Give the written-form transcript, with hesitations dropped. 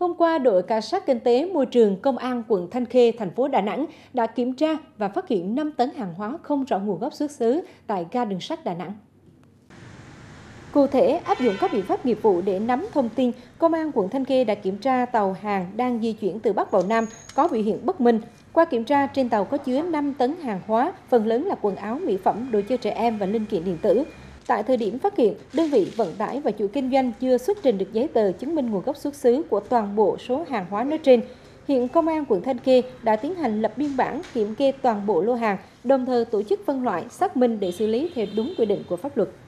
Hôm qua, đội cảnh sát kinh tế môi trường Công an quận Thanh Khê, thành phố Đà Nẵng đã kiểm tra và phát hiện 5 tấn hàng hóa không rõ nguồn gốc xuất xứ tại ga đường sắt Đà Nẵng. Cụ thể, áp dụng các biện pháp nghiệp vụ để nắm thông tin, Công an quận Thanh Khê đã kiểm tra tàu hàng đang di chuyển từ Bắc vào Nam có biểu hiện bất minh. Qua kiểm tra, trên tàu có chứa 5 tấn hàng hóa, phần lớn là quần áo, mỹ phẩm, đồ chơi trẻ em và linh kiện điện tử. Tại thời điểm phát hiện, đơn vị vận tải và chủ kinh doanh chưa xuất trình được giấy tờ chứng minh nguồn gốc xuất xứ của toàn bộ số hàng hóa nói trên. Hiện Công an quận Thanh Khê đã tiến hành lập biên bản kiểm kê toàn bộ lô hàng, đồng thời tổ chức phân loại, xác minh để xử lý theo đúng quy định của pháp luật.